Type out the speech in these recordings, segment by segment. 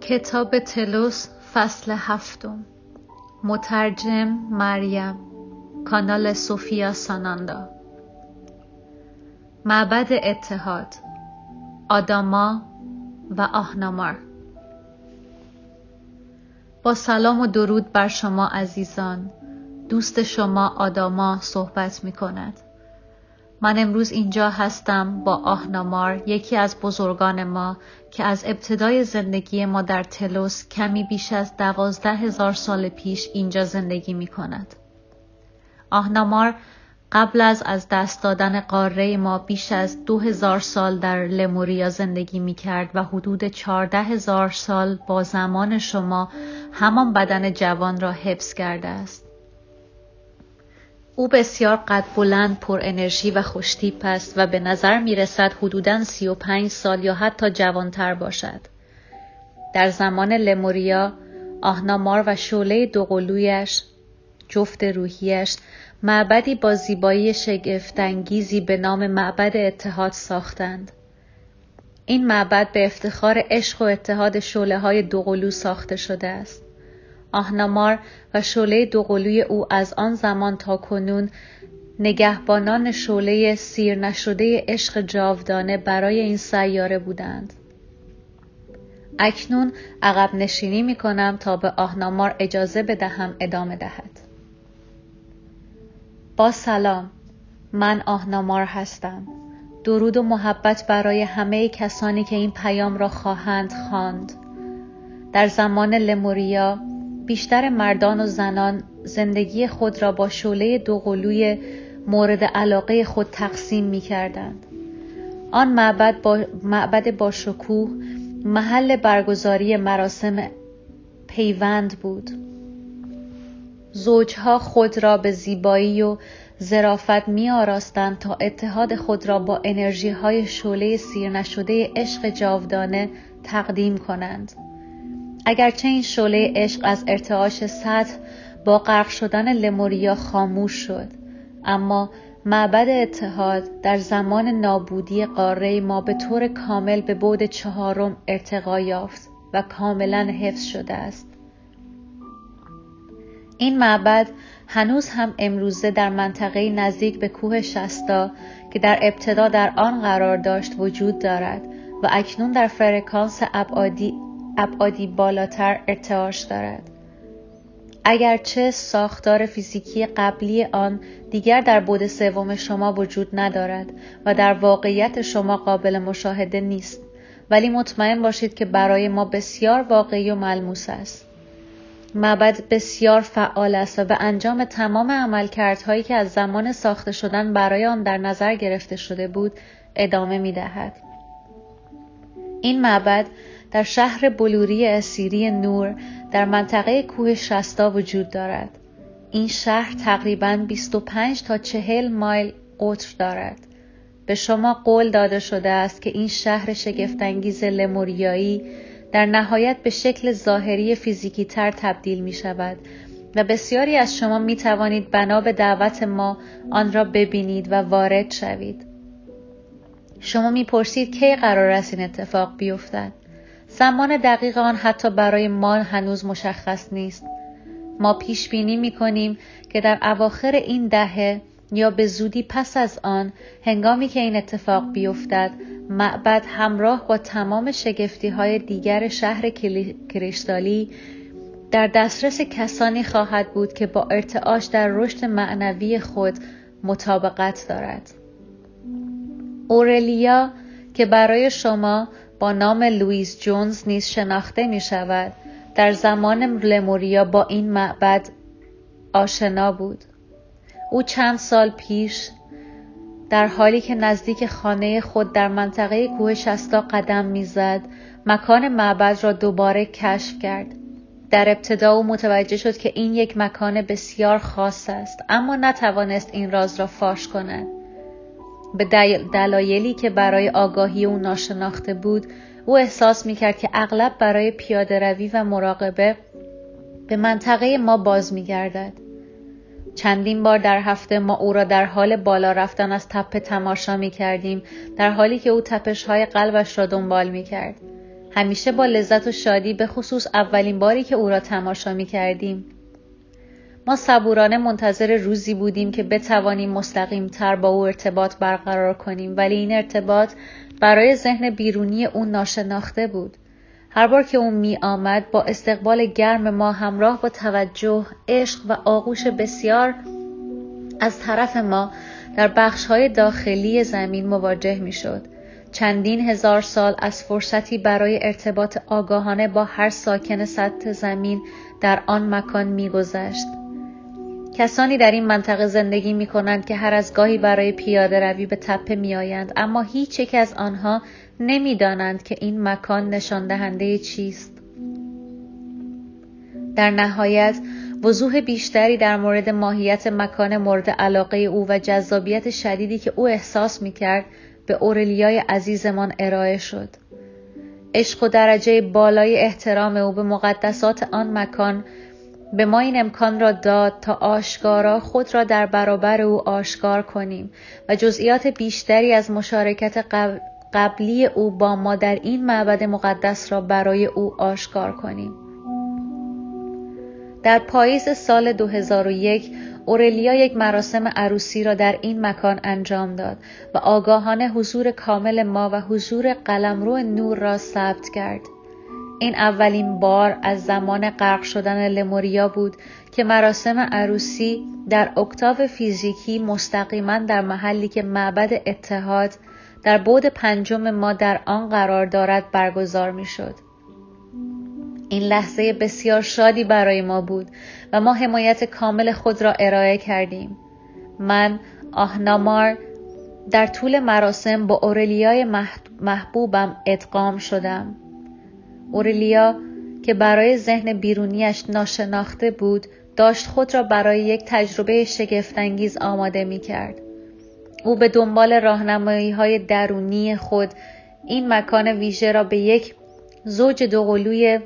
کتاب تلوس فصل 7. مترجم مریم. کانال سوفیا ساناندا. معبد اتحاد، آداما و آهنامار. با سلام و درود بر شما عزیزان. دوست شما آداما صحبت می کند. من امروز اینجا هستم با آهنامار، یکی از بزرگان ما که از ابتدای زندگی ما در تلوس کمی بیش از 12,000 سال پیش اینجا زندگی می کند. آهنامار قبل از دست دادن قاره ما بیش از 2000 سال در لموریا زندگی می کرد و حدود 14,000 سال با زمان شما همان بدن جوان را حفظ کرده است. او بسیار قد بلند، پر انرژی و خوشتیپ است و به نظر می رسد حدوداً 35 سال یا حتی جوانتر باشد. در زمان لموریا، آهنامار و شعله دوقلویش، جفت روحیش، معبدی با زیبایی شگفت‌انگیزی به نام معبد اتحاد ساختند. این معبد به افتخار عشق و اتحاد شعله‌های دوقلو ساخته شده است. آهنامار و شعله دوقلوی او از آن زمان تا کنون نگهبانان شعله سیر نشده عشق جاودانه برای این سیاره بودند. اکنون عقب نشینی می کنم تا به آهنامار اجازه بدهم ادامه دهد. با سلام، من آهنامار هستم. درود و محبت برای همه کسانی که این پیام را خواهند خواند. در زمان لموریا بیشتر مردان و زنان زندگی خود را با شعله دوقلوی مورد علاقه خود تقسیم می کردند. آن معبد با شکوه محل برگزاری مراسم پیوند بود. زوجها خود را به زیبایی و ظرافت می آراستند تا اتحاد خود را با انرژی های شعله سیر نشده عشق جاودانه تقدیم کنند. اگرچه این شعله عشق از ارتعاش سطح با غرق شدن لموریا خاموش شد، اما معبد اتحاد در زمان نابودی قاره ما به طور کامل به بعد 4 ارتقا یافت و کاملا حفظ شده است. این معبد هنوز هم امروزه در منطقه نزدیک به کوه شستا که در ابتدا در آن قرار داشت وجود دارد و اکنون در فرکانس ابعادی بالاتر ارتعاش دارد. اگرچه ساختار فیزیکی قبلی آن دیگر در بعد 3 شما وجود ندارد و در واقعیت شما قابل مشاهده نیست، ولی مطمئن باشید که برای ما بسیار واقعی و ملموس است. معبد بسیار فعال است و به انجام تمام عملکردهایی که از زمان ساخته شدن برای آن در نظر گرفته شده بود ادامه می دهد. این معبد در شهر بلوری اسیری نور در منطقه کوه شستا وجود دارد. این شهر تقریباً 25 تا 40 مایل قطر دارد. به شما قول داده شده است که این شهر شگفت‌انگیز لموریایی در نهایت به شکل ظاهری فیزیکی تر تبدیل می شود و بسیاری از شما می توانید بنا به دعوت ما آن را ببینید و وارد شوید. شما می پرسید کی قرار است این اتفاق بیفتد؟ زمان دقیق آن حتی برای ما هنوز مشخص نیست. ما پیش بینی می کنیم که در اواخر این دهه یا به زودی پس از آن، هنگامی که این اتفاق بیفتد، معبد همراه با تمام شگفتی‌های دیگر شهر کریستالی در دسترس کسانی خواهد بود که با ارتعاش در رشد معنوی خود مطابقت دارد. اورلیا که برای شما با نام لوئیس جونز نیز شناخته می شود، در زمان لموریا با این معبد آشنا بود. او چند سال پیش در حالی که نزدیک خانه خود در منطقه کوه شستا قدم می‌زد، مکان معبد را دوباره کشف کرد. در ابتدا او متوجه شد که این یک مکان بسیار خاص است، اما نتوانست این راز را فاش کند. به دلایلی که برای آگاهی او ناشناخته بود، او احساس می‌کرد که اغلب برای پیاده روی و مراقبه به منطقه ما باز می‌گردد. چندین بار در هفته ما او را در حال بالا رفتن از تپه تماشا می کردیم، در حالی که او تپش‌های قلبش را دنبال می کرد. همیشه با لذت و شادی، به خصوص اولین باری که او را تماشا می کردیم. ما صبورانه منتظر روزی بودیم که بتوانیم مستقیم تر با او ارتباط برقرار کنیم، ولی این ارتباط برای ذهن بیرونی او ناشناخته بود. هر بار که او می آمد با استقبال گرم ما همراه با توجه، عشق و آغوش بسیار از طرف ما در بخش‌های داخلی زمین مواجه می شد. چندین هزار سال از فرصتی برای ارتباط آگاهانه با هر ساکن سطح زمین در آن مکان می گذشت. کسانی در این منطقه زندگی می کنند که هر از گاهی برای پیاده روی به تپه می آیند، اما هیچ یک از آنها نمی دانند که این مکان نشان دهنده چیست. در نهایت وضوح بیشتری در مورد ماهیت مکان مورد علاقه او و جذابیت شدیدی که او احساس می کرد به اورلیای عزیزمان ارائه شد. عشق و درجه بالای احترام او به مقدسات آن مکان به ما این امکان را داد تا آشکارا خود را در برابر او آشکار کنیم و جزئیات بیشتری از مشارکت قبلی او با ما در این معبد مقدس را برای او آشکار کنیم. در پاییز سال 2001 اورلیا یک مراسم عروسی را در این مکان انجام داد و آگاهانه حضور کامل ما و حضور قلمرو نور را ثبت کرد. این اولین بار از زمان غرق شدن لموریا بود که مراسم عروسی در اکتاو فیزیکی مستقیما در محلی که معبد اتحاد در بعد 5 ما در آن قرار دارد برگزار می شد. این لحظه بسیار شادی برای ما بود و ما حمایت کامل خود را ارائه کردیم. من، آهنامار، در طول مراسم با اورلیای محبوبم ادغام شدم. اورلیا که برای ذهن بیرونیش ناشناخته بود، داشت خود را برای یک تجربه شگفت‌انگیز آماده می کرد. او به دنبال راهنمایی‌های درونی خود این مکان ویژه را به یک زوج دوقلوی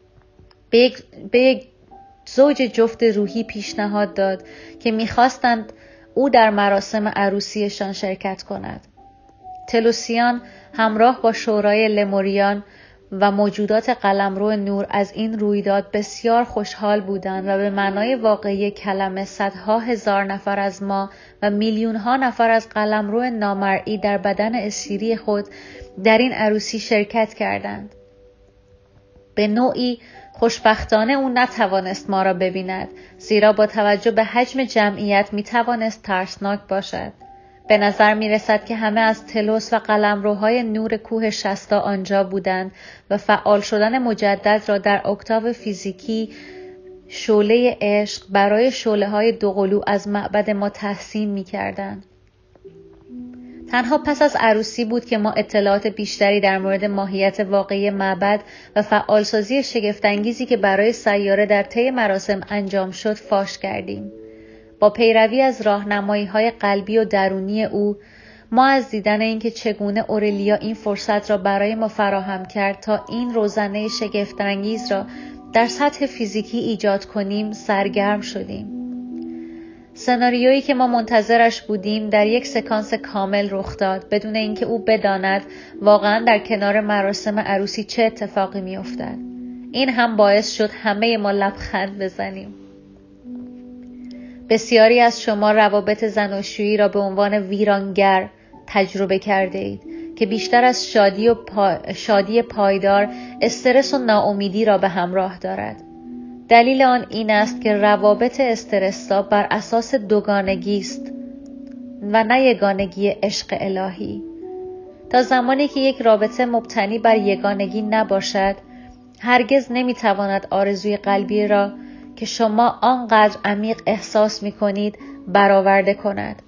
به یک زوج جفت روحی پیشنهاد داد که می‌خواستند او در مراسم عروسیشان شرکت کند. تلوسیان همراه با شورای لموریان و موجودات قلمرو نور از این رویداد بسیار خوشحال بودند و به معنای واقعی کلمه صدها هزار نفر از ما و میلیون‌ها نفر از قلمرو نامرئی در بدن اسیری خود در این عروسی شرکت کردند. به نوعی خوشبختانه او نتوانست ما را ببیند، زیرا با توجه به حجم جمعیت میتوانست ترسناک باشد. به نظر می رسد که همه از تلوس و قلمروهای نور کوه شستا آنجا بودند و فعال شدن مجدد را در اکتاو فیزیکی شعله عشق برای شعله‌های دوقلو از معبد ما تحسین می کردند. تنها پس از عروسی بود که ما اطلاعات بیشتری در مورد ماهیت واقعی معبد و فعالسازی شگفت‌انگیزی که برای سیاره در طی مراسم انجام شد فاش کردیم. با پیروی از راهنمایی‌های قلبی و درونی او، ما از دیدن اینکه چگونه اورلیا این فرصت را برای ما فراهم کرد تا این روزنه شگفت‌انگیز را در سطح فیزیکی ایجاد کنیم سرگرم شدیم. سناریویی که ما منتظرش بودیم در یک سکانس کامل رخ داد، بدون اینکه او بداند واقعاً در کنار مراسم عروسی چه اتفاقی می‌افتد. این هم باعث شد همه ما لبخند بزنیم. بسیاری از شما روابط زناشویی را به عنوان ویرانگر تجربه کرده اید که بیشتر از شادی پایدار، استرس و ناامیدی را به همراه دارد. دلیل آن این است که روابط استرس‌زا بر اساس دوگانگی است و نه یگانگی عشق الهی. تا زمانی که یک رابطه مبتنی بر یگانگی نباشد، هرگز نمیتواند آرزوی قلبی را که شما آنقدر عمیق احساس می کنید برآورده کند.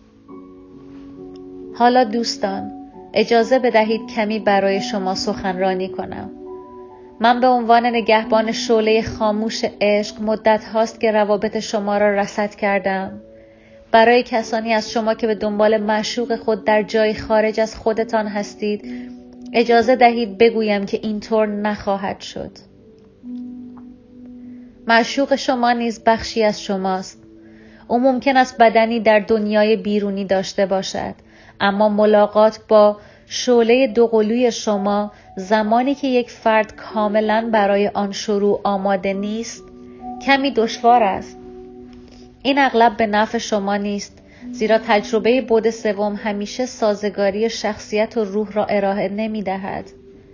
حالا دوستان، اجازه بدهید کمی برای شما سخنرانی کنم. من به عنوان نگهبان شعله خاموش عشق مدت هاست که روابط شما را رصد کردم. برای کسانی از شما که به دنبال معشوق خود در جای خارج از خودتان هستید، اجازه دهید بگویم که اینطور نخواهد شد. معشوق شما نیز بخشی از شماست. او ممکن است بدنی در دنیای بیرونی داشته باشد، اما ملاقات با شعله دوقلوی شما زمانی که یک فرد کاملا برای آن شروع آماده نیست کمی دشوار است. این اغلب به نفع شما نیست، زیرا تجربه بعد سوم همیشه سازگاری شخصیت و روح را ارائه نمی دهد.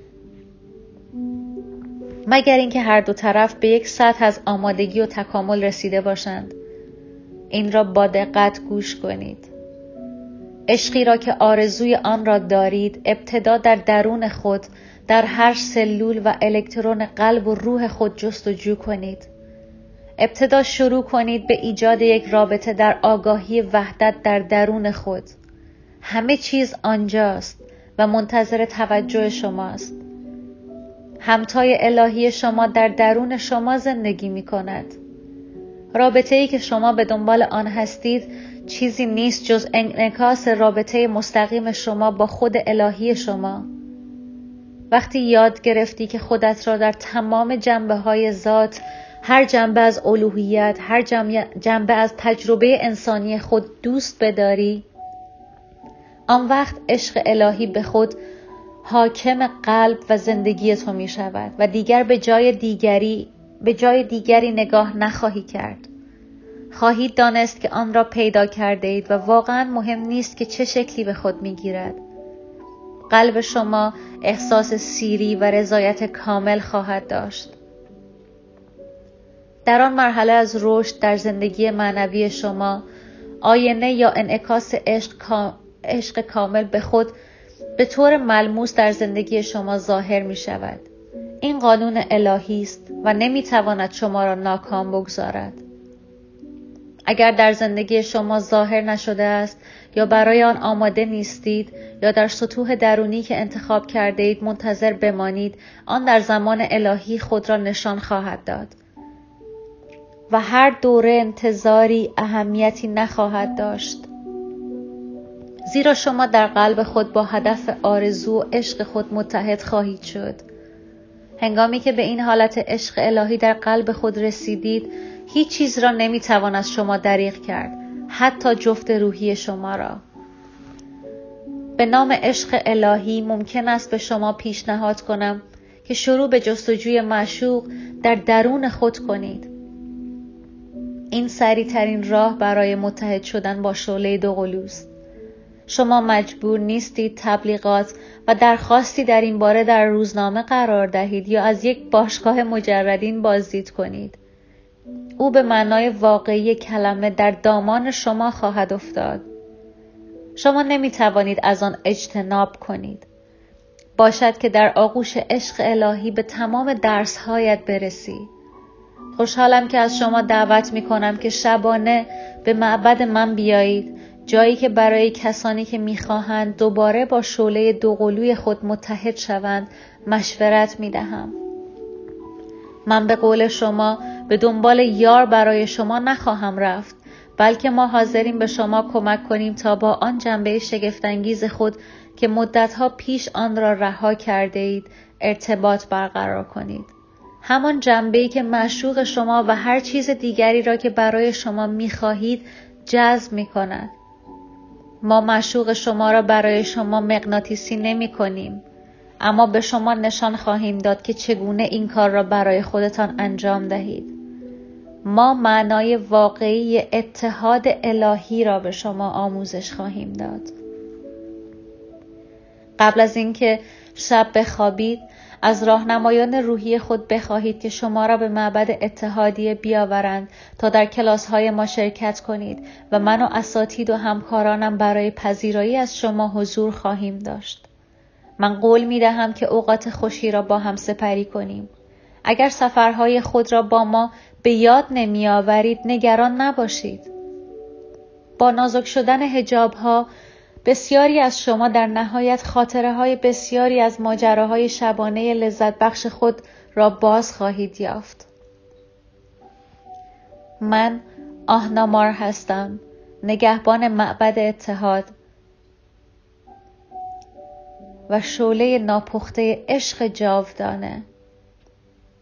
مگر اینکه هر دو طرف به یک سطح از آمادگی و تکامل رسیده باشند. این را با دقت گوش کنید. عشقی را که آرزوی آن را دارید، ابتدا در درون خود، در هر سلول و الکترون قلب و روح خود جستجو کنید. ابتدا شروع کنید به ایجاد یک رابطه در آگاهی وحدت در درون خود. همه چیز آنجاست و منتظر توجه شماست. همتای الهی شما در درون شما زندگی می کند. رابطه‌ای که شما به دنبال آن هستید چیزی نیست جز انعکاس رابطه مستقیم شما با خود الهی شما. وقتی یاد گرفتی که خودت را در تمام جنبه‌های ذات، هر جنبه از الوهیت، هر جنبه از تجربه انسانی خود دوست بداری، آن وقت عشق الهی به خود حاکم قلب و زندگی تو می شود و دیگر به جای دیگری نگاه نخواهی کرد. خواهید دانست که آن را پیدا کرده اید و واقعا مهم نیست که چه شکلی به خود می گیرد. قلب شما احساس سیری و رضایت کامل خواهد داشت. در آن مرحله از رشد در زندگی معنوی شما، آینه یا انعکاس عشق کامل به خود به طور ملموس در زندگی شما ظاهر می شود. این قانون الهی است و نمی تواند شما را ناکام بگذارد. اگر در زندگی شما ظاهر نشده است یا برای آن آماده نیستید یا در سطوح درونی که انتخاب کرده اید منتظر بمانید، آن در زمان الهی خود را نشان خواهد داد. و هر دوره انتظاری اهمیتی نخواهد داشت. زیرا شما در قلب خود با هدف آرزو و عشق خود متحد خواهید شد. هنگامی که به این حالت عشق الهی در قلب خود رسیدید، هیچ چیز را نمیتوان از شما دریغ کرد، حتی جفت روحی شما را. به نام عشق الهی ممکن است به شما پیشنهاد کنم که شروع به جستجوی معشوق در درون خود کنید. این سریع‌ترین راه برای متحد شدن با شعله دوقلوست. شما مجبور نیستید تبلیغات و درخواستی در این باره در روزنامه قرار دهید یا از یک باشگاه مجردین بازدید کنید. او به معنای واقعی کلمه در دامان شما خواهد افتاد. شما نمی توانید از آن اجتناب کنید. باشد که در آغوش عشق الهی به تمام درس‌هایت برسی. خوشحالم که از شما دعوت می کنم که شبانه به معبد من بیایید، جایی که برای کسانی که می خواهند دوباره با شعله دوقلوی خود متحد شوند مشورت می دهم. من به قول شما به دنبال یار برای شما نخواهم رفت، بلکه ما حاضریم به شما کمک کنیم تا با آن جنبه شگفت‌انگیز خود که مدتها پیش آن را رها کرده اید ارتباط برقرار کنید. همان جنبه‌ای که معشوق شما و هر چیز دیگری را که برای شما می‌خواهید جذب می‌کند. ما معشوق شما را برای شما مغناطیسی نمی‌کنیم، اما به شما نشان خواهیم داد که چگونه این کار را برای خودتان انجام دهید. ما معنای واقعی اتحاد الهی را به شما آموزش خواهیم داد. قبل از اینکه شب بخوابید، از راهنمایان روحی خود بخواهید که شما را به معبد اتحادیه بیاورند تا در کلاس‌های ما شرکت کنید و من و اساتید و همکارانم برای پذیرایی از شما حضور خواهیم داشت. من قول می دهم که اوقات خوشی را با هم سپری کنیم. اگر سفرهای خود را با ما به یاد نمی آورید نگران نباشید. با نازک شدن حجاب‌ها بسیاری از شما در نهایت خاطره‌های بسیاری از ماجراهای شبانه لذت بخش خود را باز خواهید یافت. من آهنامار هستم، نگهبان معبد اتحاد و شعله ناپخته عشق جاودانه.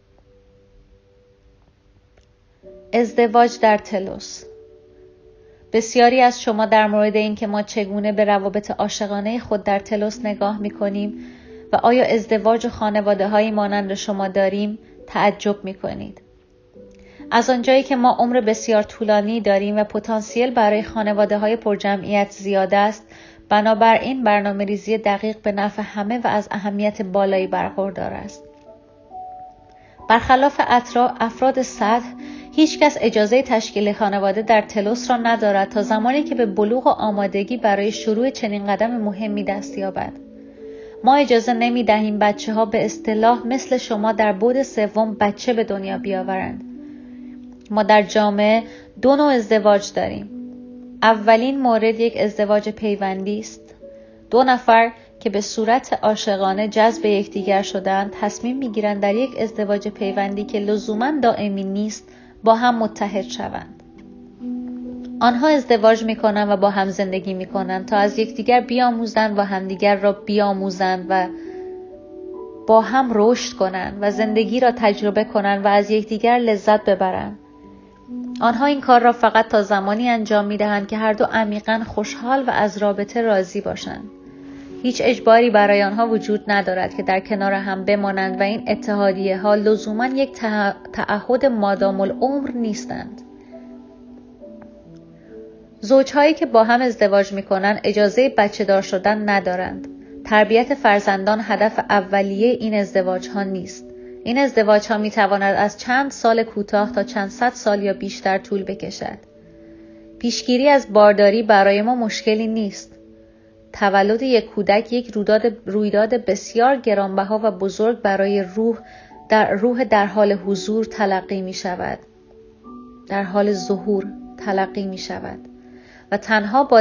ازدواج در تلوس. بسیاری از شما در مورد این که ما چگونه به روابط عاشقانه خود در تلوس نگاه می‌کنیم و آیا ازدواج و خانواده‌هایی مانند شما داریم تعجب می‌کنید. از آنجایی که ما عمر بسیار طولانی داریم و پتانسیل برای خانواده‌های پرجمعیت زیاد است، بنابراین برنامه‌ریزی دقیق به نفع همه و از اهمیت بالایی برخوردار است. برخلاف افراد سطح، هیچ کس اجازه تشکیل خانواده در تلوس را ندارد تا زمانی که به بلوغ و آمادگی برای شروع چنین قدم مهمی دست یابد. ما اجازه نمی دهیم بچه ها به اصطلاح مثل شما در بعد سوم بچه به دنیا بیاورند. ما در جامعه 2 نوع ازدواج داریم. اولین مورد یک ازدواج پیوندی است. 2 نفر که به صورت عاشقانه جذب یکدیگر شدند تصمیم می‌گیرند در یک ازدواج پیوندی که لزوماً دائمی نیست با هم متحد شوند. آنها ازدواج می‌کنند و با هم زندگی می‌کنند تا از یکدیگر بیاموزند و همدیگر را بیاموزند و با هم رشد کنند و زندگی را تجربه کنند و از یکدیگر لذت ببرند. آنها این کار را فقط تا زمانی انجام می‌دهند که هر دو عمیقاً خوشحال و از رابطه راضی باشند. هیچ اجباری برای آنها وجود ندارد که در کنار هم بمانند و این اتحادیه‌ها لزوماً یک تعهد مادام العمر نیستند. زوجهایی که با هم ازدواج می‌کنند اجازه بچه‌دار شدن ندارند. تربیت فرزندان هدف اولیه این ازدواج‌ها نیست. این ازدواج‌ها می‌تواند از چند سال کوتاه تا چند صد سال یا بیشتر طول بکشد. پیشگیری از بارداری برای ما مشکلی نیست. تولد یک کودک یک رویداد بسیار گرانبها و بزرگ برای روح در حال حضور تلقی می شود. در حال ظهور تلقی می شود و تنها با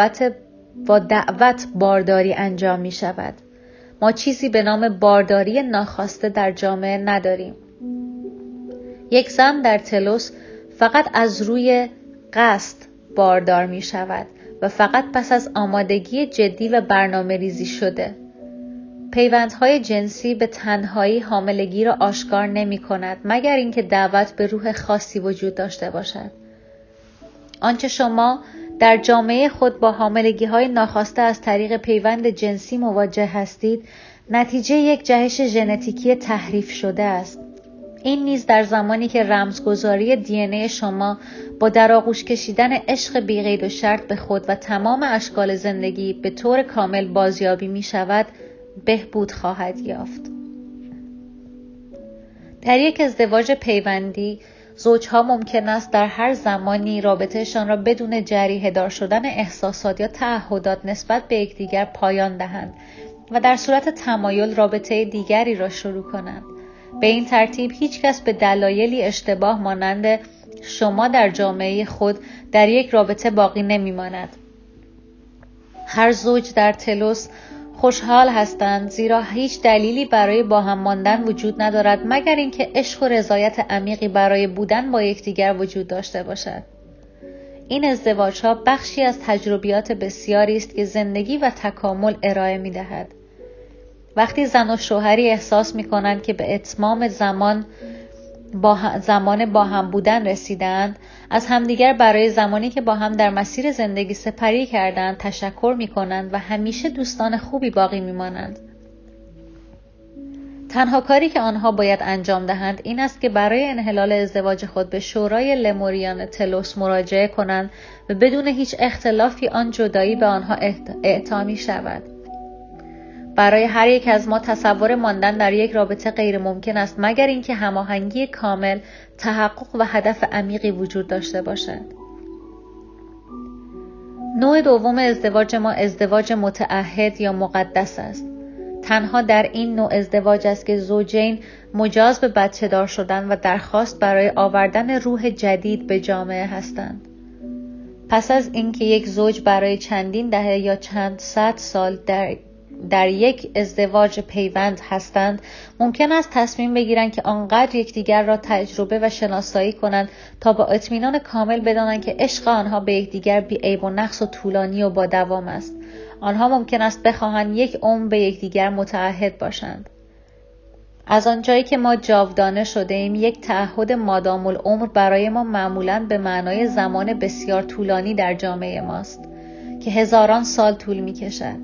دعوت بارداری انجام می شود. ما چیزی به نام بارداری ناخواسته در جامعه نداریم. یک زن در تلوس فقط از روی قصد باردار می شود و فقط پس از آمادگی جدی و برنامه ریزی شده. پیوندهای جنسی به تنهایی حاملگی را آشکار نمی کند مگر اینکه دعوت به روح خاصی وجود داشته باشد. آنچه شما در جامعه خود با حاملگی‌های ناخواسته از طریق پیوند جنسی مواجه هستید، نتیجه یک جهش ژنتیکی تحریف شده است. این نیز در زمانی که رمزگذاری دی شما با در آغوش کشیدن عشق بی‌قید و شرط به خود و تمام اشکال زندگی به طور کامل بازیابی می شود، بهبود خواهد یافت. در یک ازدواج پیوندی، زوجها ممکن است در هر زمانی رابطهشان را بدون جریحه دار شدن احساسات یا تعهدات نسبت به یکدیگر پایان دهند و در صورت تمایل رابطه دیگری را شروع کنند. به این ترتیب هیچ کس به دلایلی اشتباه مانند شما در جامعه خود در یک رابطه باقی نمی‌ماند. هر زوج در تلوس خوشحال هستند زیرا هیچ دلیلی برای با هم ماندن وجود ندارد مگر اینکه عشق و رضایت عمیقی برای بودن با یکدیگر وجود داشته باشد. این ازدواج‌ها بخشی از تجربیات بسیاری است که زندگی و تکامل ارائه می‌دهد. وقتی زن و شوهری احساس می‌کنند که به اتمام زمان با هم بودن رسیدند، از همدیگر برای زمانی که با هم در مسیر زندگی سپری کردند تشکر می‌کنند و همیشه دوستان خوبی باقی می‌مانند. تنها کاری که آنها باید انجام دهند این است که برای انحلال ازدواج خود به شورای لموریان تلوس مراجعه کنند و بدون هیچ اختلافی آن جدایی به آنها اعطا می‌شود. برای هر یک از ما تصور ماندن در یک رابطه غیر ممکن است مگر اینکه هماهنگی کامل، تحقق و هدف عمیقی وجود داشته باشد. نوع دوم ازدواج ما ازدواج متعهد یا مقدس است. تنها در این نوع ازدواج است که زوجین مجاز به بچه دار شدن و درخواست برای آوردن روح جدید به جامعه هستند. پس از اینکه یک زوج برای چندین دهه یا چند صد سال در یک ازدواج پیوند هستند، ممکن است تصمیم بگیرند که آنقدر یکدیگر را تجربه و شناسایی کنند تا با اطمینان کامل بدانند که عشق آنها به یکدیگر بی عیب و نقص و طولانی و با دوام است. آنها ممکن است بخواهند یک عمر به یکدیگر متعهد باشند. از آنجایی که ما جاودانه شده ایم، یک تعهد مادام العمر برای ما معمولاً به معنای زمان بسیار طولانی در جامعه ماست که هزاران سال طول می کشد.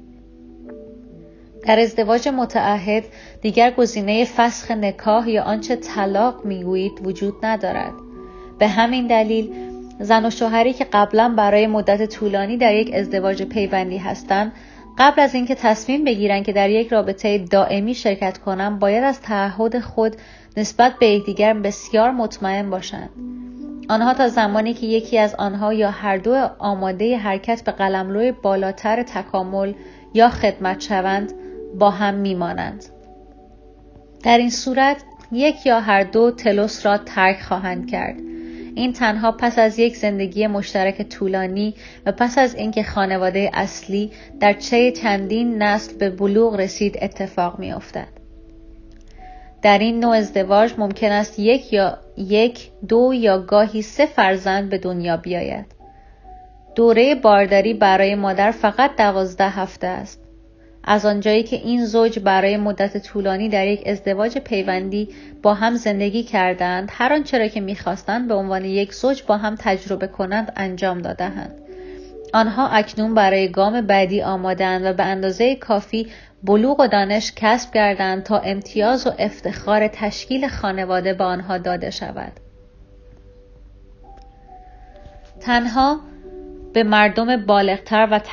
در ازدواج متعهد دیگر گزینه فسخ نکاح یا آنچه طلاق میگویید وجود ندارد. به همین دلیل زن و شوهری که قبلا برای مدت طولانی در یک ازدواج پیوندی هستند، قبل از اینکه تصمیم بگیرند که در یک رابطه دائمی شرکت کنند، باید از تعهد خود نسبت به یکدیگر بسیار مطمئن باشند. آنها تا زمانی که یکی از آنها یا هر دو آماده حرکت به قلمرو بالاتر تکامل یا خدمت شوند، با هم میمانند. در این صورت یک یا هر دو تلوس را ترک خواهند کرد. این تنها پس از یک زندگی مشترک طولانی و پس از اینکه خانواده اصلی در طی چندین نسل به بلوغ رسید اتفاق می‌افتد. در این نوع ازدواج ممکن است یک، دو یا گاهی 3 فرزند به دنیا بیاید. دوره بارداری برای مادر فقط 12 هفته است. از آنجایی که این زوج برای مدت طولانی در یک ازدواج پیوندی با هم زندگی کردند، هر آنچه را که می‌خواستند به عنوان یک زوج با هم تجربه کنند انجام داده‌اند. آنها اکنون برای گام بعدی آماده‌اند و به اندازه کافی بلوغ و دانش کسب کردند تا امتیاز و افتخار تشکیل خانواده به آنها داده شود. تنها به مردم بالغتر و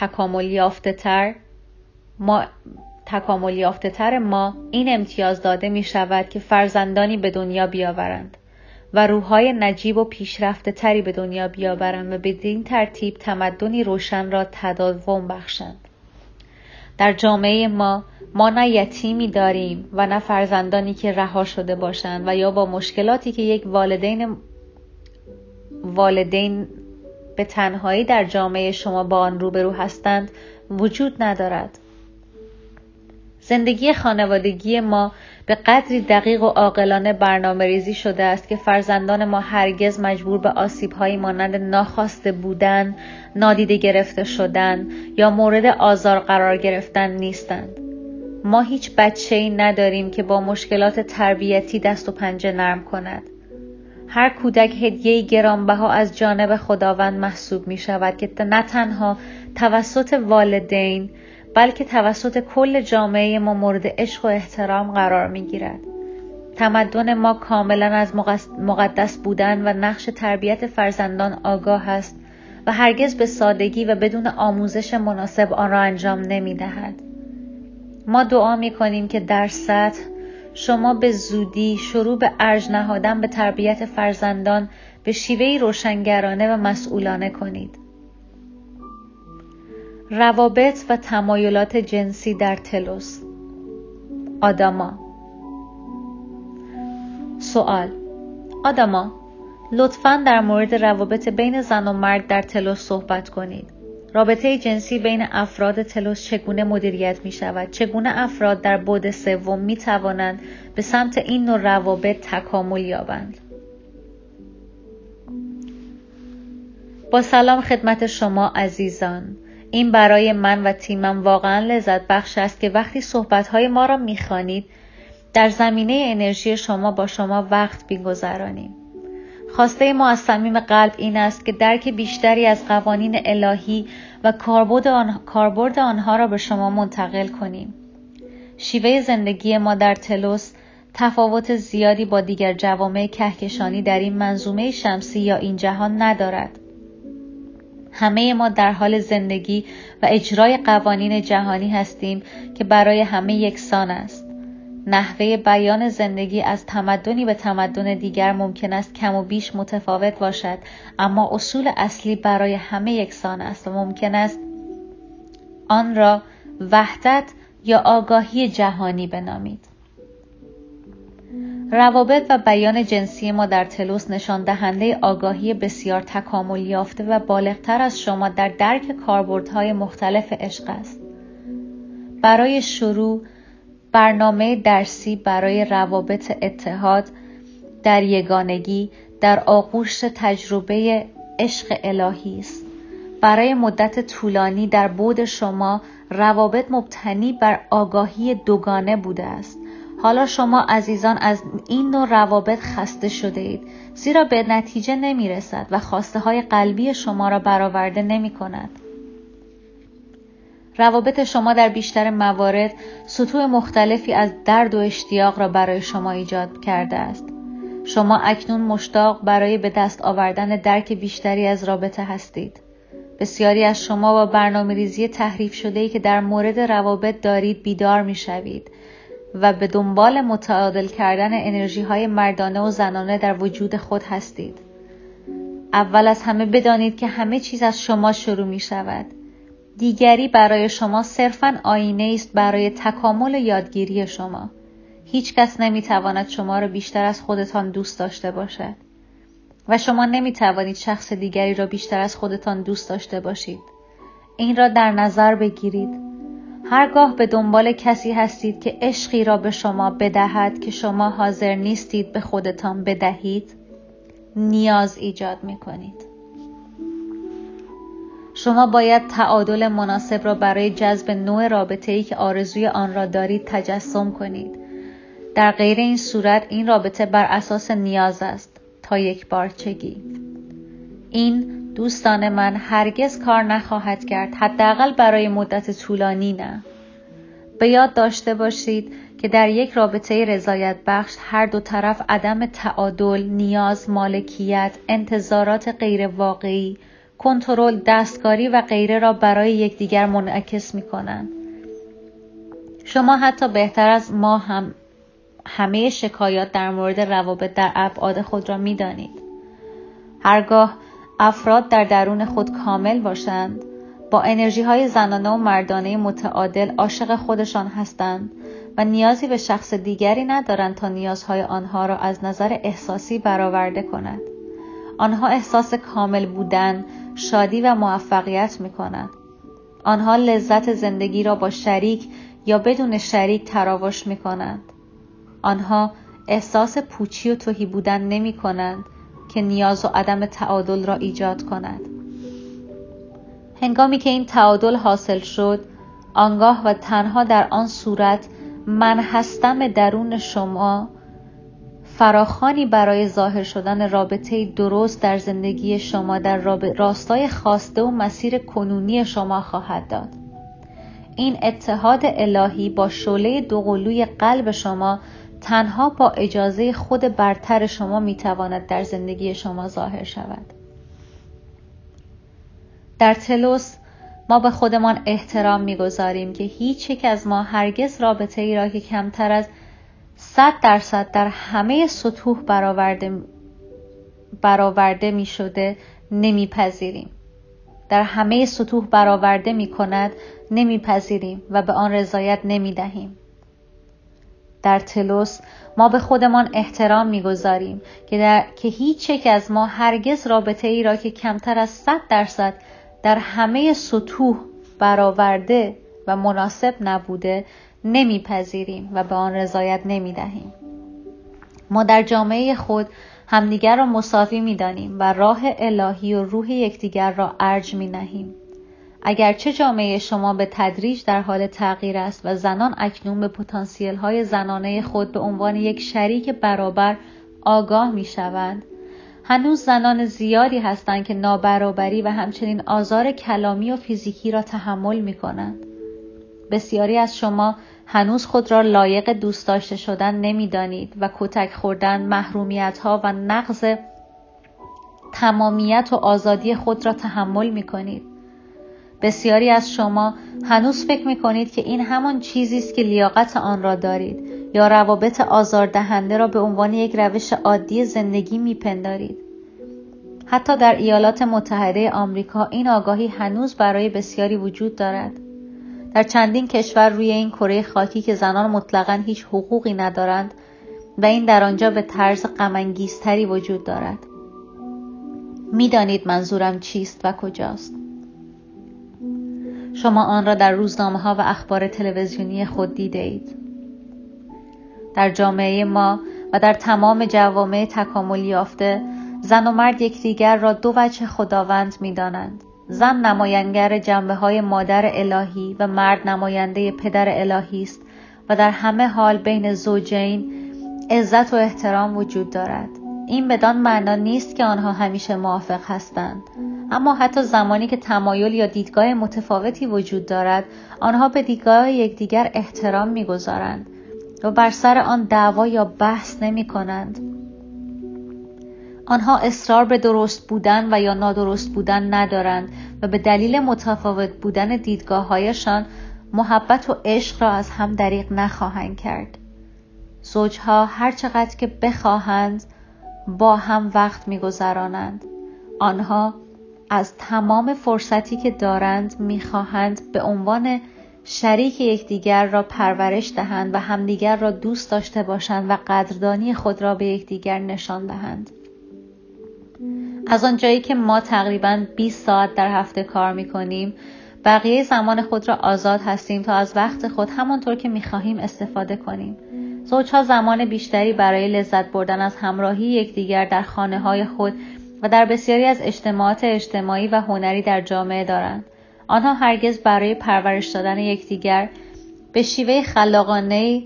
تکامل یافته‌تر ما این امتیاز داده می شود که فرزندانی به دنیا بیاورند و روح‌های نجیب و پیشرفته تری به دنیا بیاورند و بدین ترتیب تمدنی روشن را تداوم بخشند. در جامعه ما نه یتیمی داریم و نه فرزندانی که رها شده باشند و یا با مشکلاتی که یک والدین به تنهایی در جامعه شما با آن روبرو هستند وجود ندارد. زندگی خانوادگی ما به قدری دقیق و عاقلانه برنامه‌ریزی شده است که فرزندان ما هرگز مجبور به آسیب‌هایی مانند ناخواسته بودن، نادیده گرفته شدن یا مورد آزار قرار گرفتن نیستند. ما هیچ بچه‌ای نداریم که با مشکلات تربیتی دست و پنجه نرم کند. هر کودک هدیه‌ای گرانبها از جانب خداوند محسوب می شود که نه تنها توسط والدین بلکه توسط کل جامعه ما مورد عشق و احترام قرار می گیرد. تمدن ما کاملا از مقدس بودن و نقش تربیت فرزندان آگاه است و هرگز به سادگی و بدون آموزش مناسب آن را انجام نمی دهد. ما دعا می کنیم که در سطح شما به زودی شروع به ارج نهادن به تربیت فرزندان به شیوهی روشنگرانه و مسئولانه کنید. روابط و تمایلات جنسی در تلوس. آداما. سوال: آداما، لطفاً در مورد روابط بین زن و مرد در تلوس صحبت کنید. رابطه جنسی بین افراد تلوس چگونه مدیریت می شود؟ چگونه افراد در بعد سوم می توانند به سمت این نوع روابط تکامل یابند؟ با سلام خدمت شما عزیزان. این برای من و تیمم واقعا لذت بخش است که وقتی صحبت‌های ما را می‌خوانید در زمینه انرژی شما با شما وقت می‌گذرانیم. خواسته ما از صمیم قلب این است که درک بیشتری از قوانین الهی و کاربرد آنها را به شما منتقل کنیم. شیوه زندگی ما در تلوس تفاوت زیادی با دیگر جوامع کهکشانی در این منظومه شمسی یا این جهان ندارد. همه ما در حال زندگی و اجرای قوانین جهانی هستیم که برای همه یکسان است. نحوه بیان زندگی از تمدنی به تمدن دیگر ممکن است کم و بیش متفاوت باشد، اما اصول اصلی برای همه یکسان است و ممکن است آن را وحدت یا آگاهی جهانی بنامید. روابط و بیان جنسی ما در تلوس نشان دهنده آگاهی بسیار تکامل یافته و بالغتر از شما در درک کاربردهای مختلف عشق است. برای شروع، برنامه درسی برای روابط اتحاد در یگانگی در آغوش تجربه عشق الهی است. برای مدت طولانی در بعد شما روابط مبتنی بر آگاهی دوگانه بوده است. حالا شما عزیزان از این نوع روابط خسته شده اید، زیرا به نتیجه نمی رسد و خواسته های قلبی شما را برآورده نمی کند. روابط شما در بیشتر موارد سطوح مختلفی از درد و اشتیاق را برای شما ایجاد کرده است. شما اکنون مشتاق برای به دست آوردن درک بیشتری از رابطه هستید. بسیاری از شما با برنامه‌ریزی تحریف شده‌ای که در مورد روابط دارید بیدار می‌شوید و به دنبال متعادل کردن انرژی‌های مردانه و زنانه در وجود خود هستید. اول از همه بدانید که همه چیز از شما شروع می‌شود. دیگری برای شما صرفاً آینه است برای تکامل یادگیری شما. هیچ کس نمی‌تواند شما را بیشتر از خودتان دوست داشته باشد و شما نمی‌توانید شخص دیگری را بیشتر از خودتان دوست داشته باشید. این را در نظر بگیرید. هرگاه به دنبال کسی هستید که عشقی را به شما بدهد که شما حاضر نیستید به خودتان بدهید، نیاز ایجاد می‌کنید. شما باید تعادل مناسب را برای جذب نوع رابطه‌ای که آرزوی آن را دارید تجسم کنید. در غیر این صورت این رابطه بر اساس نیاز است تا یک بارچگی. این دوستان من هرگز کار نخواهد کرد، حداقل برای مدت طولانی نه. به یاد داشته باشید که در یک رابطه رضایت بخش هر دو طرف عدم تعادل، نیاز، مالکیت، انتظارات غیر واقعی، کنترل، دستکاری و غیره را برای یکدیگر منعکس می‌کنند. شما حتی بهتر از ما همه شکایات در مورد روابط در ابعاد خود را می‌دانید. هرگاه افراد در درون خود کامل باشند، با انرژی‌های زنانه و مردانه متعادل عاشق خودشان هستند و نیازی به شخص دیگری ندارند تا نیازهای آنها را از نظر احساسی برآورده کند. آنها احساس کامل بودن، شادی و موفقیت می‌کنند. آنها لذت زندگی را با شریک یا بدون شریک تراوش می‌کنند. آنها احساس پوچی و تهی بودن نمی‌کنند که نیاز و عدم تعادل را ایجاد کند. هنگامی که این تعادل حاصل شد، آنگاه و تنها در آن صورت من هستم درون شما فراخوانی برای ظاهر شدن رابطه درست در زندگی شما در راستای خواسته و مسیر کنونی شما خواهد داد. این اتحاد الهی با شعله دوقلوی قلب شما تنها با اجازه خود برتر شما میتواند در زندگی شما ظاهر شود. در تلوس ما به خودمان احترام میگذاریم که هیچ یک از ما هرگز رابطه ای را که کمتر از 100% در همه سطوح برآورده می شده نمیپذیریم. در همه سطوح برآورده می کند نمیپذیریم و به آن رضایت نمی دهیم. در تلوس ما به خودمان احترام میگذاریم که هیچ یک از ما هرگز رابطه ای را که کمتر از 100% در همه سطوح برآورده و مناسب نبوده نمیپذیریم و به آن رضایت نمیدهیم. ما در جامعه خود همدیگر را مساوی میدانیم و راه الهی و روح یکدیگر را ارج مینهیم. اگرچه جامعه شما به تدریج در حال تغییر است و زنان اکنون به پتانسیل های زنانه خود به عنوان یک شریک برابر آگاه میشوند، هنوز زنان زیادی هستند که نابرابری و همچنین آزار کلامی و فیزیکی را تحمل میکنند. بسیاری از شما هنوز خود را لایق دوست داشته شدن نمیدانید و کتک خوردن، محرومیت ها و نقض تمامیت و آزادی خود را تحمل میکنید. بسیاری از شما هنوز فکر میکنید که این همان چیزی است که لیاقت آن را دارید یا روابط آزاردهنده را به عنوان یک روش عادی زندگی میپندارید. حتی در ایالات متحده آمریکا این آگاهی هنوز برای بسیاری وجود دارد. در چندین کشور روی این کره خاکی که زنان مطلقاً هیچ حقوقی ندارند و این در آنجا به طرز غم‌انگیزتری وجود دارد. میدانید منظورم چیست و کجاست. شما آن را در روزنامه‌ها و اخبار تلویزیونی خود دیده اید. در جامعه ما و در تمام جوامع تکامل یافته، زن و مرد یکدیگر را دو وجه خداوند می‌دانند. زن نماینگر جنبه‌های مادر الهی و مرد نماینده پدر الهی است و در همه حال بین زوجین عزت و احترام وجود دارد. این بدان معنا نیست که آنها همیشه موافق هستند، اما حتی زمانی که تمایل یا دیدگاه متفاوتی وجود دارد، آنها به دیدگاه یکدیگر احترام می‌گذارند و بر سر آن دعوا یا بحث نمی‌کنند. آنها اصرار به درست بودن و یا نادرست بودن ندارند و به دلیل متفاوت بودن دیدگاه‌هایشان محبت و عشق را از هم دریغ نخواهند کرد. زوجها هر چقدر که بخواهند با هم وقت می‌گذرانند. آنها از تمام فرصتی که دارند می‌خواهند به عنوان شریک یکدیگر را پرورش دهند و همدیگر را دوست داشته باشند و قدردانی خود را به یکدیگر نشان دهند. از آنجایی که ما تقریباً 20 ساعت در هفته کار می‌کنیم، بقیه زمان خود را آزاد هستیم تا از وقت خود همانطور که می‌خواهیم استفاده کنیم. زوجها زمان بیشتری برای لذت بردن از همراهی یکدیگر در خانه‌های خود و در بسیاری از اجتماعات اجتماعی و هنری در جامعه دارند. آنها هرگز برای پرورش دادن یکدیگر به شیوه خلاقانه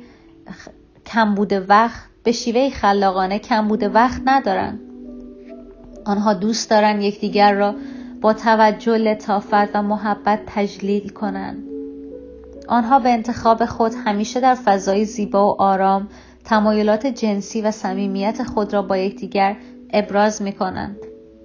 کمبود وقت ندارند. آنها دوست دارند یکدیگر را با توجه، لطافت و محبت تجلیل کنند. آنها به انتخاب خود همیشه در فضای زیبا و آرام تمایلات جنسی و صمیمیت خود را با یکدیگر ابراز می‌کنند.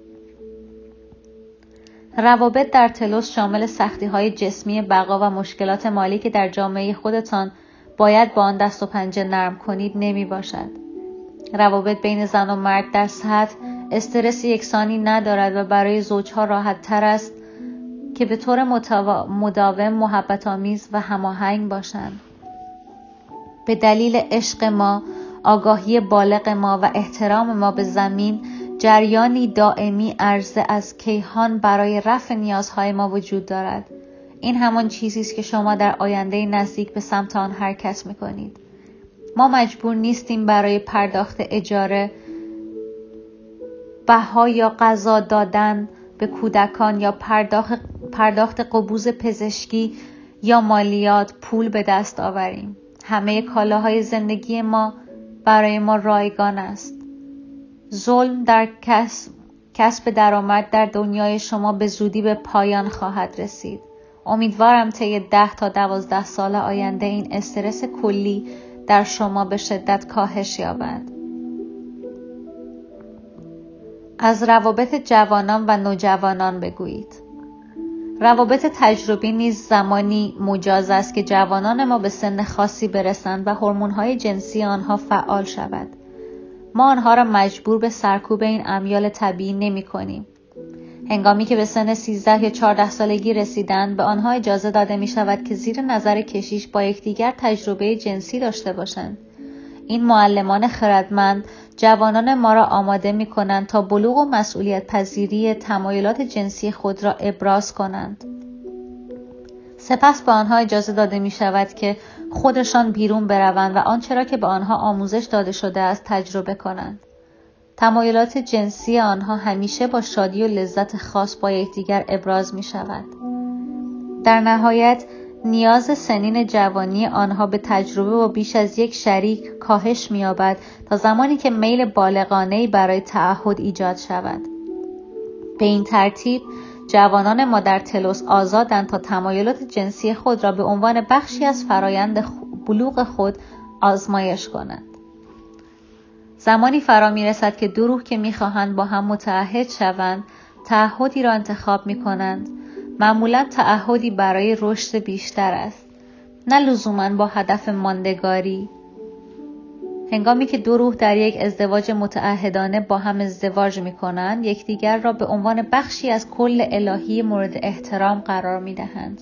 روابط در تلوس شامل سختی‌های جسمی بقا و مشکلات مالی که در جامعه خودتان باید با آن دست و پنجه نرم کنید نمی‌باشد. روابط بین زن و مرد در سطح استرس یکسانی ندارد و برای زوجها راحت‌تر است که به طور مداوم محبت‌آمیز و هماهنگ باشند. به دلیل عشق ما، آگاهی بالغ ما و احترام ما به زمین، جریانی دائمی عرضه از کیهان برای رفع نیازهای ما وجود دارد. این همان چیزی است که شما در آینده نزدیک به سمت آن حرکت می‌کنید. ما مجبور نیستیم برای پرداخت اجاره، بها یا غذا دادن به کودکان یا پرداخت قبوز پزشکی یا مالیات پول به دست آوریم. همه کالاهای زندگی ما برای ما رایگان است. ظلم در کسب درآمد در دنیای شما به زودی به پایان خواهد رسید. امیدوارم طی 10 تا 12 سال آینده این استرس کلی در شما به شدت کاهش یابد. از روابط جوانان و نوجوانان بگویید. روابط تجربی نیز زمانی مجاز است که جوانان ما به سن خاصی برسند و هورمون‌های جنسی آنها فعال شود. ما آنها را مجبور به سرکوب این امیال طبیعی نمی‌کنیم. هنگامی که به سن 13 یا 14 سالگی رسیدند، به آنها اجازه داده می‌شود که زیر نظر کشیش با یکدیگر تجربه جنسی داشته باشند. این معلمان خردمند جوانان ما را آماده می‌کنند تا بلوغ و مسئولیت پذیری تمایلات جنسی خود را ابراز کنند. سپس به آنها اجازه داده می‌شود که خودشان بیرون بروند و آنچه را که به آنها آموزش داده شده است تجربه کنند. تمایلات جنسی آنها همیشه با شادی و لذت خاص با یکدیگر ابراز می‌شود. در نهایت نیاز سنین جوانی آنها به تجربه و بیش از یک شریک کاهش می‌یابد تا زمانی که میل بالغانه‌ای برای تعهد ایجاد شود. به این ترتیب جوانان ما در تلوس آزادند تا تمایلات جنسی خود را به عنوان بخشی از فرایند بلوغ خود آزمایش کنند. زمانی فرا می‌رسد که دو روح که می‌خواهند با هم متعهد شوند، تعهدی را انتخاب می‌کنند. معمولاً تعهدی برای رشد بیشتر است، نه لزوماً با هدف ماندگاری. هنگامی که دو روح در یک ازدواج متعهدانه با هم ازدواج می‌کنند، یکدیگر را به عنوان بخشی از کل الهی مورد احترام قرار می‌دهند.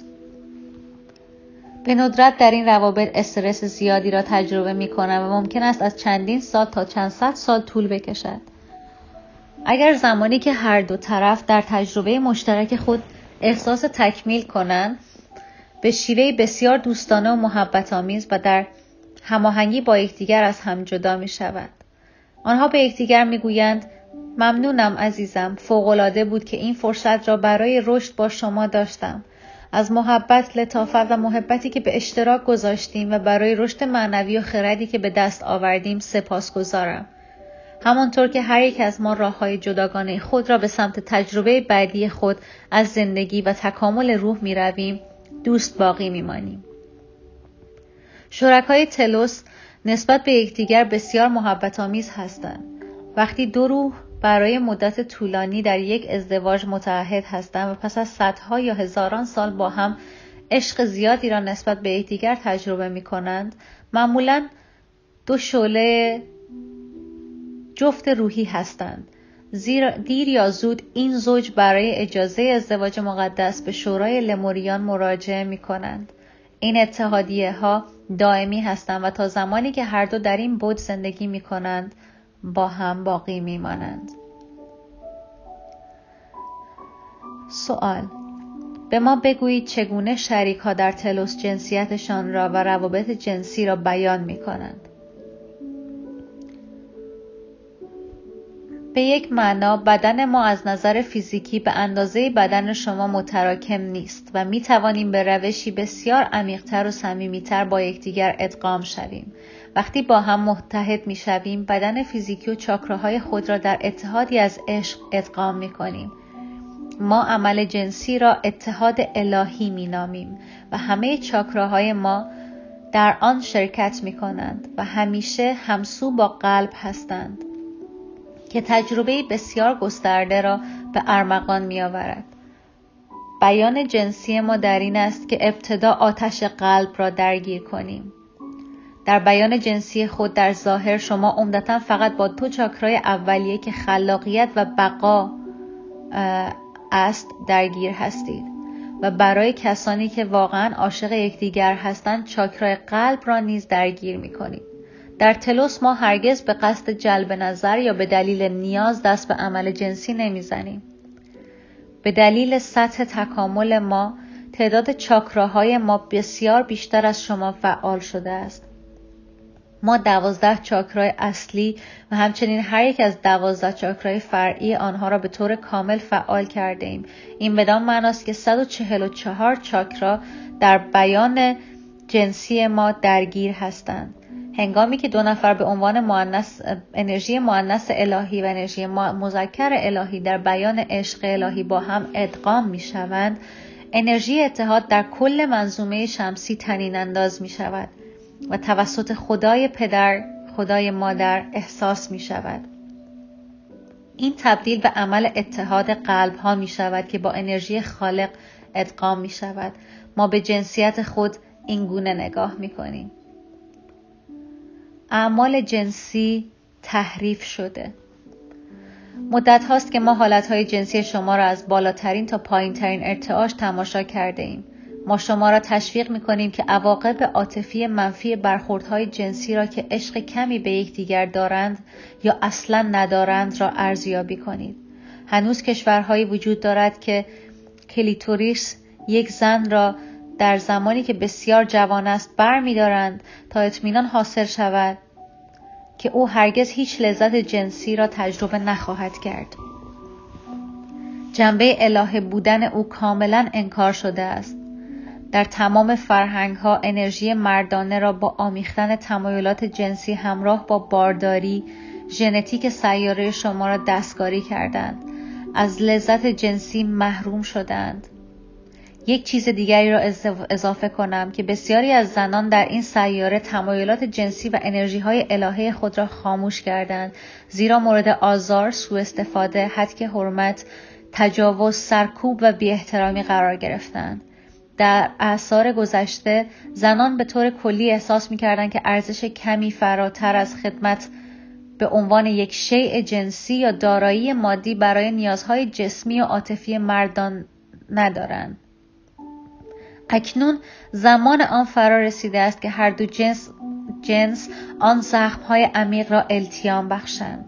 به ندرت در این روابط استرس زیادی را تجربه می‌کنند و ممکن است از چندین سال تا چند صد سال طول بکشد. اگر زمانی که هر دو طرف در تجربه مشترک خود احساس تکمیل کنند، به شیوه بسیار دوستانه و محبت‌آمیز و در هماهنگی با یکدیگر از هم جدا می‌شوند. آنها به یکدیگر می‌گویند: ممنونم عزیزم، فوق‌العاده بود که این فرصت را برای رشد با شما داشتم. از محبت، لطافت و محبتی که به اشتراک گذاشتیم و برای رشد معنوی و خردی که به دست آوردیم سپاسگزارم. همانطور که هر یک از ما راه‌های جداگانه خود را به سمت تجربه بعدی خود از زندگی و تکامل روح می‌رویم، دوست باقی می‌مانیم. شرکای تلوس نسبت به یکدیگر بسیار محبت‌آمیز هستند. وقتی دو روح برای مدت طولانی در یک ازدواج متعهد هستند و پس از صدها یا هزاران سال با هم عشق زیادی را نسبت به یکدیگر تجربه می‌کنند، معمولاً دو شعله جفت روحی هستند. زیرا دیر یا زود این زوج برای اجازه ازدواج مقدس به شورای لموریان مراجعه می‌کنند. این اتحادیه‌ها دائمی هستند و تا زمانی که هر دو در این بود زندگی می‌کنند با هم باقی می‌مانند. سوال: به ما بگویید چگونه شریک‌ها در تلوس جنسیتشان را و روابط جنسی را بیان می‌کنند. به یک معنا بدن ما از نظر فیزیکی به اندازه بدن شما متراکم نیست و می توانیم به روشی بسیار عمیق‌تر و صمیمی‌تر با یکدیگر ادغام شویم. وقتی با هم متحد می شویم، بدن فیزیکی و چاکراهای خود را در اتحادی از عشق ادغام می کنیم. ما عمل جنسی را اتحاد الهی می نامیم و همه چاکراهای ما در آن شرکت می کنند و همیشه همسو با قلب هستند که تجربه بسیار گسترده را به ارمغان می آورد. بیان جنسی ما در این است که ابتدا آتش قلب را درگیر کنیم. در بیان جنسی خود در ظاهر شما عمدتاً فقط با دو چاکرای اولیه که خلاقیت و بقا است درگیر هستید و برای کسانی که واقعاً عاشق یکدیگر هستند چاکرای قلب را نیز درگیر می کنید. در تلوس ما هرگز به قصد جلب نظر یا به دلیل نیاز دست به عمل جنسی نمیزنیم. به دلیل سطح تکامل ما، تعداد چاکراهای ما بسیار بیشتر از شما فعال شده است. ما 12 چاکرای اصلی و همچنین هر یک از 12 چاکرای فرعی آنها را به طور کامل فعال کرده ایم. این بدان معناست که 144 چاکرا در بیان جنسی ما درگیر هستند. هنگامی که دو نفر به عنوان انرژی مؤنث الهی و انرژی مذکر الهی در بیان عشق الهی با هم ادغام می شوند، انرژی اتحاد در کل منظومه شمسی طنین انداز می شود و توسط خدای پدر، خدای مادر احساس می شود. این تبدیل به عمل اتحاد قلب ها می شود که با انرژی خالق ادغام می شود. ما به جنسیت خود این گونه نگاه می کنیم. اعمال جنسی تحریف شده. مدت هاست که ما حالتهای جنسی شما را از بالاترین تا پایینترین ارتعاش تماشا کرده ایم. ما شما را تشویق می کنیم که عواقب عاطفی منفی برخوردهای جنسی را که عشق کمی به یکدیگر دارند یا اصلا ندارند را ارزیابی کنید. هنوز کشورهایی وجود دارد که کلیتوریس یک زن را در زمانی که بسیار جوان است برمی‌دارند تا اطمینان حاصل شود که او هرگز هیچ لذت جنسی را تجربه نخواهد کرد. جنبه الهه بودن او کاملا انکار شده است. در تمام فرهنگ‌ها انرژی مردانه را با آمیختن تمایلات جنسی همراه با بارداری، ژنتیک سیاره شما را دستکاری کردند. از لذت جنسی محروم شدند. یک چیز دیگری را اضافه کنم که بسیاری از زنان در این سیاره تمایلات جنسی و انرژی‌های الهه خود را خاموش کردند، زیرا مورد آزار، سوء استفاده، هتک حرمت، تجاوز، سرکوب و بی‌احترامی قرار گرفتند. در اعصار گذشته زنان به طور کلی احساس می‌کردند که ارزش کمی فراتر از خدمت به عنوان یک شیء جنسی یا دارایی مادی برای نیازهای جسمی و عاطفی مردان ندارند. اکنون زمان آن فرا رسیده است که هر دو جنس آن زخم‌های عمیق را التیام بخشند.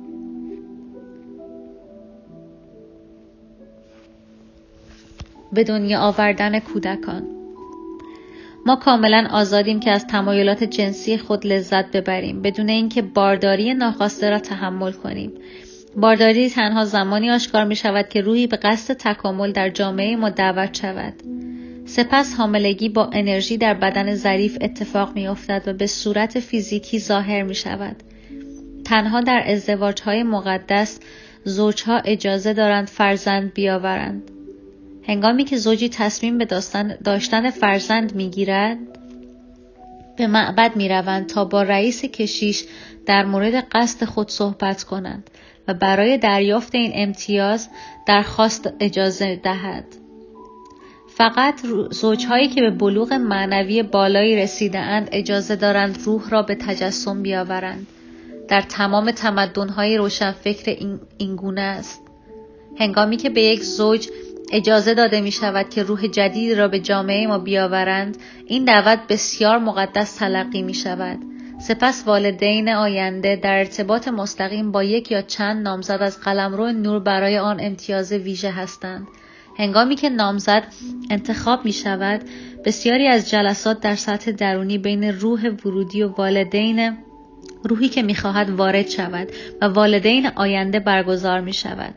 به دنیا آوردن کودکان. ما کاملا آزادیم که از تمایلات جنسی خود لذت ببریم بدون اینکه بارداری ناخواسته را تحمل کنیم. بارداری تنها زمانی آشکار می شود که روحی به قصد تکامل در جامعه ما دعوت شود. سپس حاملگی با انرژی در بدن ظریف اتفاق می افتد و به صورت فیزیکی ظاهر می شود. تنها در ازدواج‌های مقدس زوجها اجازه دارند فرزند بیاورند. هنگامی که زوجی تصمیم به داشتن فرزند می گیرد، به معبد می روند تا با رئیس کشیش در مورد قصد خود صحبت کنند و برای دریافت این امتیاز درخواست اجازه دهد. فقط زوجهایی که به بلوغ معنوی بالایی رسیده اند اجازه دارند روح را به تجسم بیاورند. در تمام تمدن‌های روشنفکر این گونه است. هنگامی که به یک زوج اجازه داده می شود که روح جدید را به جامعه ما بیاورند، این دعوت بسیار مقدس تلقی می شود. سپس والدین آینده در ارتباط مستقیم با یک یا چند نامزد از قلمرو نور برای آن امتیاز ویژه هستند. هنگامی که نامزد انتخاب می شود، بسیاری از جلسات در سطح درونی بین روح ورودی و والدین روحی که می خواهد وارد شود و والدین آینده برگزار می شود.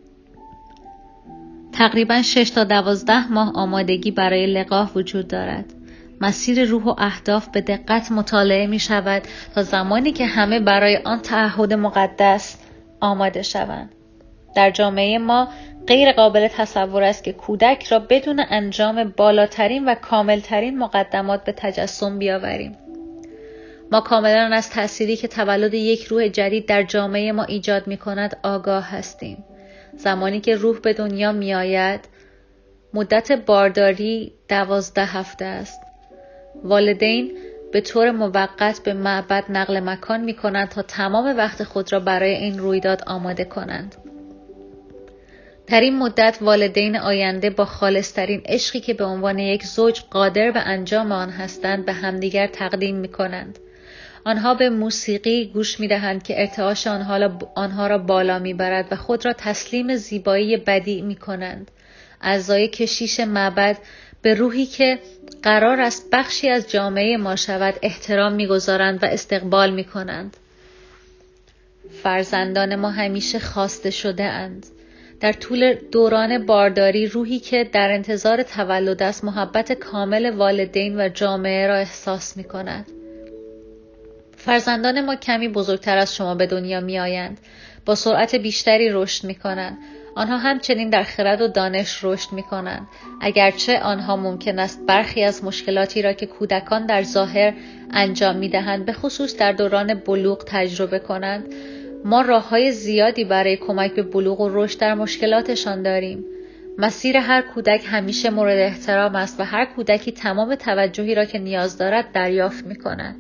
تقریباً 6 تا 12 ماه آمادگی برای لقاح وجود دارد. مسیر روح و اهداف به دقت مطالعه می شود تا زمانی که همه برای آن تعهد مقدس آماده شوند. در جامعه ما غیر قابل تصور است که کودک را بدون انجام بالاترین و کاملترین مقدمات به تجسم بیاوریم. ما کاملا از تأثیری که تولد یک روح جدید در جامعه ما ایجاد می کند آگاه هستیم. زمانی که روح به دنیا می آید، مدت بارداری 12 هفته است. والدین به طور موقت به معبد نقل مکان می کنند تا تمام وقت خود را برای این رویداد آماده کنند. در این مدت والدین آینده با خالصترین عشقی که به عنوان یک زوج قادر به انجام آن هستند به همدیگر تقدیم می کنند. آنها به موسیقی گوش می دهند که ارتعاش آنها را بالا می برد و خود را تسلیم زیبایی بدیع می کنند. اعضای کشیش معبد به روحی که قرار است بخشی از جامعه ما شود احترام می گذارند و استقبال می کنند. فرزندان ما همیشه خواسته شده اند. در طول دوران بارداری روحی که در انتظار تولد است محبت کامل والدین و جامعه را احساس می کند. فرزندان ما کمی بزرگتر از شما به دنیا می آیند. با سرعت بیشتری رشد می کنند. آنها همچنین در خرد و دانش رشد می کنند. اگرچه آنها ممکن است برخی از مشکلاتی را که کودکان در ظاهر انجام می دهند به خصوص در دوران بلوغ تجربه کنند، ما راه‌های زیادی برای کمک به بلوغ و رشد در مشکلاتشان داریم. مسیر هر کودک همیشه مورد احترام است و هر کودکی تمام توجهی را که نیاز دارد دریافت می کند.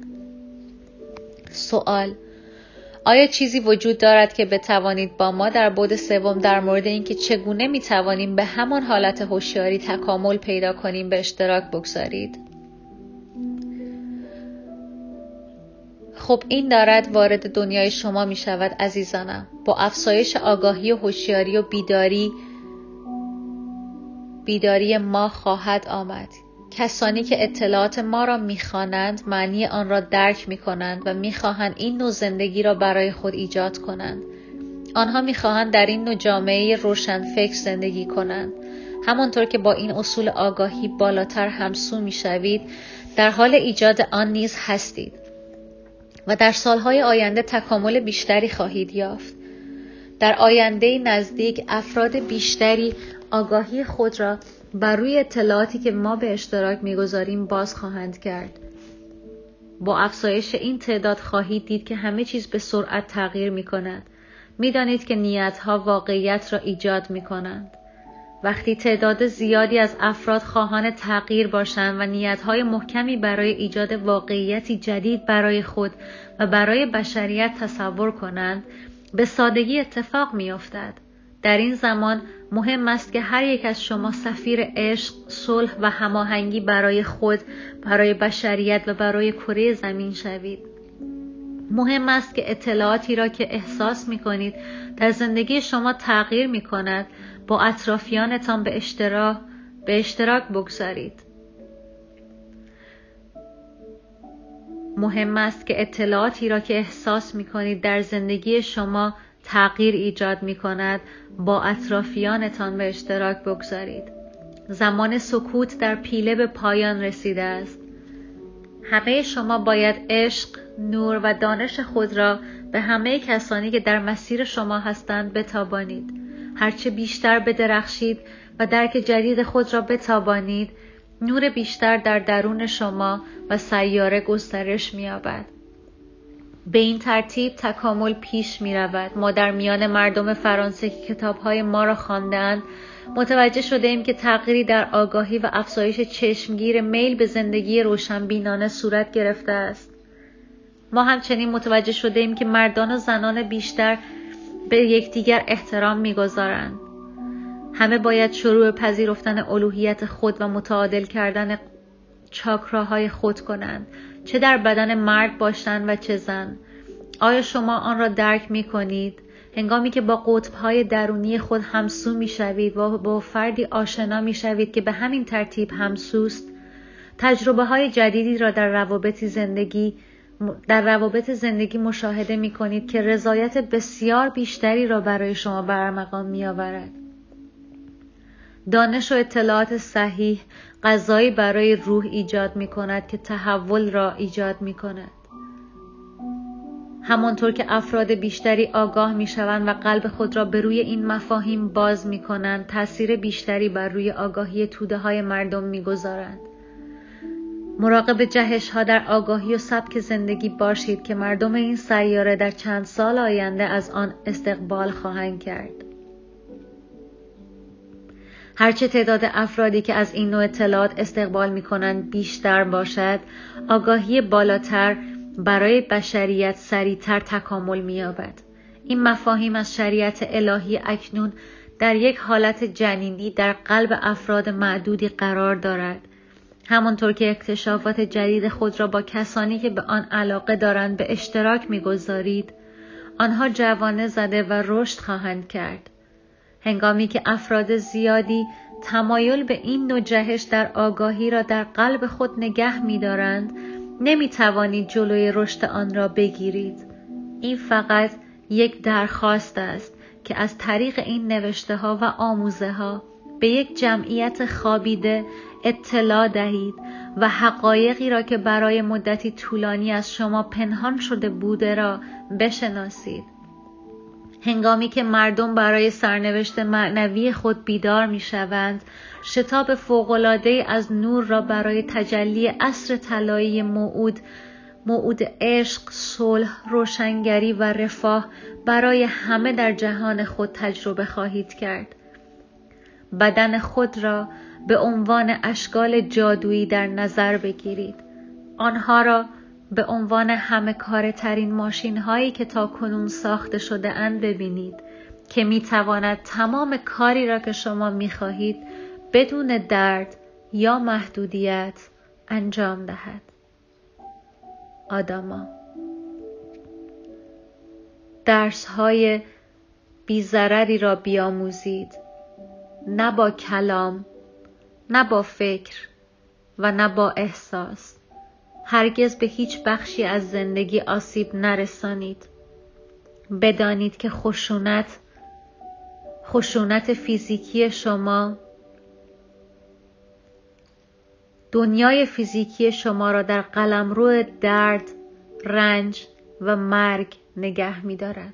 سوال: آیا چیزی وجود دارد که بتوانید با ما در بعد سوم در مورد اینکه چگونه می توانیم به همان حالت هوشیاری تکامل پیدا کنیم به اشتراک بگذارید؟ خب این دارد وارد دنیای شما می شود عزیزانم. با افزایش آگاهی و هوشیاری و بیداری ما خواهد آمد. کسانی که اطلاعات ما را می‌خوانند معنی آن را درک می‌کنند و می‌خواهند این نوع زندگی را برای خود ایجاد کنند. آنها می‌خواهند در این نوع جامعه روشنفکر زندگی کنند. همانطور که با این اصول آگاهی بالاتر همسو می‌شوید، در حال ایجاد آن نیز هستید و در سالهای آینده تکامل بیشتری خواهید یافت. در آینده نزدیک افراد بیشتری آگاهی خود را بر روی اطلاعاتی که ما به اشتراک می‌گذاریم باز خواهند کرد. با افزایش این تعداد خواهید دید که همه چیز به سرعت تغییر می‌کند. می‌دانید که نیت‌ها واقعیت را ایجاد می‌کنند. وقتی تعداد زیادی از افراد خواهان تغییر باشند و نیت‌های محکمی برای ایجاد واقعیتی جدید برای خود و برای بشریت تصور کنند، به سادگی اتفاق می‌افتد. در این زمان مهم است که هر یک از شما سفیر عشق، صلح و هماهنگی برای خود، برای بشریت و برای کره زمین شوید. مهم است که اطلاعاتی را که احساس می کنید در زندگی شما تغییر می کند با اطرافیانتان به اشتراک بگذارید. مهم است که اطلاعاتی را که احساس می کنید در زندگی شما تغییر ایجاد می کند با اطرافیانتان به اشتراک بگذارید. زمان سکوت در پیله به پایان رسیده است. همه شما باید عشق، نور و دانش خود را به همه کسانی که در مسیر شما هستند بتابانید. هرچه بیشتر بدرخشید و درک جدید خود را بتابانید، نور بیشتر در درون شما و سیاره گسترش می‌یابد. به این ترتیب تکامل پیش می‌رود. ما در میان مردم فرانسه که کتاب‌های ما را خوانده‌اند متوجه شده‌ایم که تغییری در آگاهی و افزایش چشمگیر میل به زندگی روشنبینانه صورت گرفته است. ما همچنین متوجه شده‌ایم که مردان و زنان بیشتر به یکدیگر احترام می‌گذارند. همه باید شروع به پذیرفتن الوهیت خود و متعادل کردن چاکراهای خود کنند، چه در بدن مرد باشند و چه زن. آیا شما آن را درک می کنید؟ هنگامی که با قطب‌های درونی خود همسو می شوید و با فردی آشنا می شوید که به همین ترتیب همسوست، تجربه های جدیدی را در روابط زندگی مشاهده می کنید که رضایت بسیار بیشتری را برای شما برمغان می آورد. دانش و اطلاعات صحیح غذایی برای روح ایجاد می کند که تحول را ایجاد می کند. همانطور که افراد بیشتری آگاه می شوند و قلب خود را به روی این مفاهیم باز می کنند، تأثیر بیشتری بر روی آگاهی توده های مردم می گذارند. مراقب جهش ها در آگاهی و سبک زندگی باشید که مردم این سیاره در چند سال آینده از آن استقبال خواهند کرد. هرچه تعداد افرادی که از این نوع اطلاعات استقبال می کنند بیشتر باشد، آگاهی بالاتر برای بشریت سریعتر تکامل می یابد. این مفاهیم از شریعت الهی اکنون در یک حالت جنینی در قلب افراد معدودی قرار دارد. همانطور که اکتشافات جدید خود را با کسانی که به آن علاقه دارند به اشتراک می گذارید، آنها جوانه زده و رشد خواهند کرد. هنگامی که افراد زیادی تمایل به این نوع جهش در آگاهی را در قلب خود نگه می دارند، نمی توانید جلوی رشد آن را بگیرید. این فقط یک درخواست است که از طریق این نوشته ها و آموزه ها به یک جمعیت خوابیده اطلاع دهید و حقایقی را که برای مدتی طولانی از شما پنهان شده بوده را بشناسید. هنگامی که مردم برای سرنوشت معنوی خود بیدار می شوند، شتاب فوق‌العاده از نور را برای تجلی عصر طلایی موعود عشق، صلح، روشنگری و رفاه برای همه در جهان خود تجربه خواهید کرد. بدن خود را به عنوان اشکال جادویی در نظر بگیرید. آنها را به عنوان همه کاره ترین ماشین هایی که تا کنون ساخته شده اند ببینید که می تواند تمام کاری را که شما می خواهید بدون درد یا محدودیت انجام دهد. آداما. درس های بی‌ضرری را بیاموزید، نه با کلام، نه با فکر و نه با احساس. هرگز به هیچ بخشی از زندگی آسیب نرسانید. بدانید که خشونت فیزیکی شما دنیای فیزیکی شما را در قلمرو درد، رنج و مرگ نگه می دارد.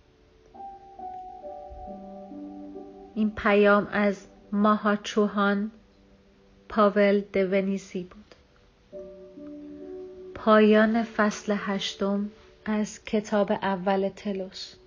این پیام از ماهاچوهان پاول دونیزی بود. پایان فصل 8 از کتاب اول تلوس.